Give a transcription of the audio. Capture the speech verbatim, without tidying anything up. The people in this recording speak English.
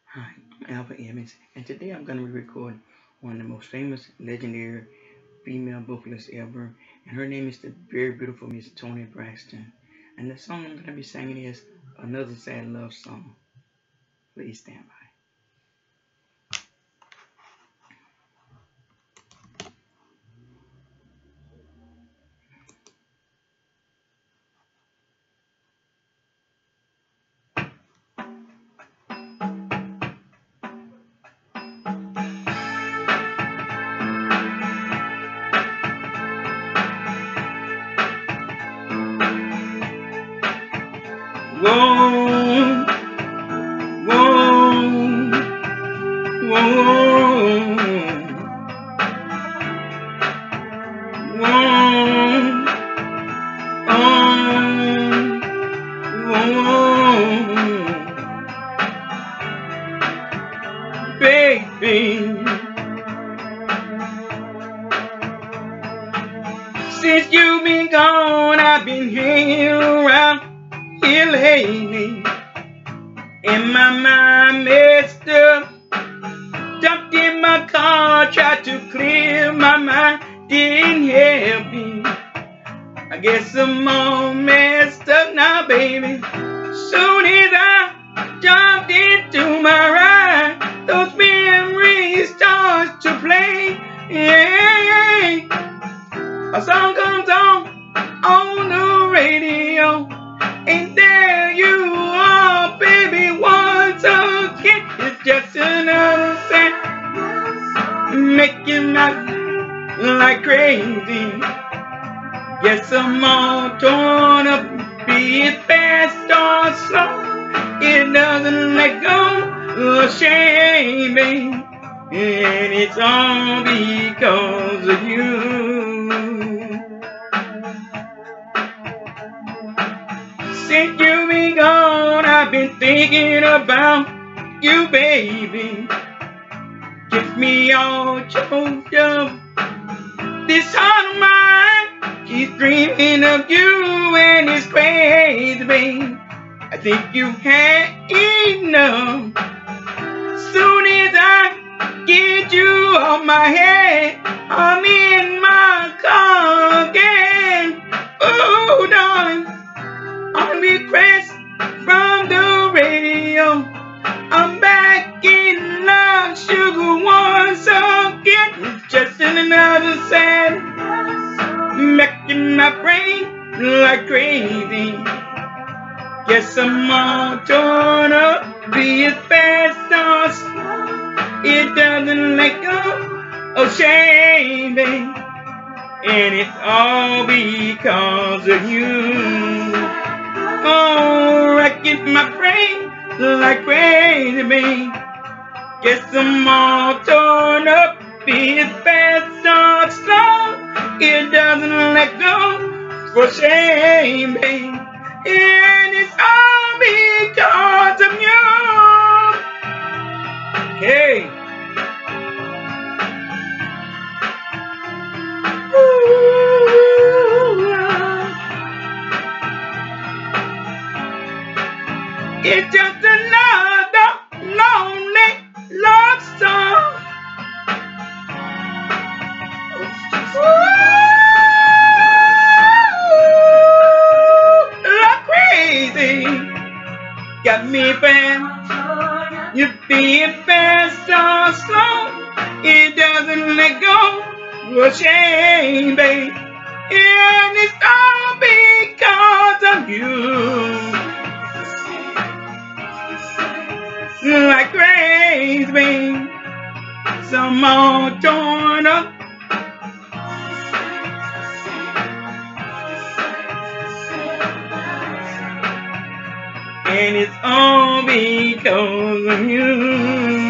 Hi, I'm Alvin Evans, and today I'm going to be recording one of the most famous, legendary female vocalists ever, and her name is the very beautiful Miss Toni Braxton. And the song I'm going to be singing is Another Sad Love Song. Please stand by. Whoa, whoa, whoa, whoa, oh, whoa, baby. Since you've been gone, I've been hanging around here lately, and my mind messed up. Jumped in my car, tried to clear my mind, didn't help me. I guess I'm all messed up now, baby. Soon as I jumped into my ride, those memories start to play. Yeah, a song comes on on the radio, and there you are, baby, once again. It's just another sad, making me like crazy. Yes, I'm all torn up, be it fast or slow. It doesn't let go of shame, baby, and it's all because of you. Since you've been gone, I've been thinking about you, baby. Get me all choked up. This heart of mine keeps dreaming of you, and it's crazy, babe. I think you had enough. Soon as I get you off my head, I'm in my car again. Oh, darling, on request from the radio, I'm back in love, sugar, once again. It's just another sad, making my brain like crazy. Guess I'm all torn up, be it fast or slow. It doesn't let go of shame, babe, and it's all because of you. Oh, wrecking my brain like crazy, babe. Guess I'm all torn up, be it fast or slow. It doesn't let go for shame, babe, and it's all because of you. Hey. Ooh, it's just another lonely love song. Ooh, like crazy. Got me fast. You being fast or slow. It doesn't let go. Well, shame, babe, and it's all because of you. Like crazy, babe, some all torn up. And it's all because of you.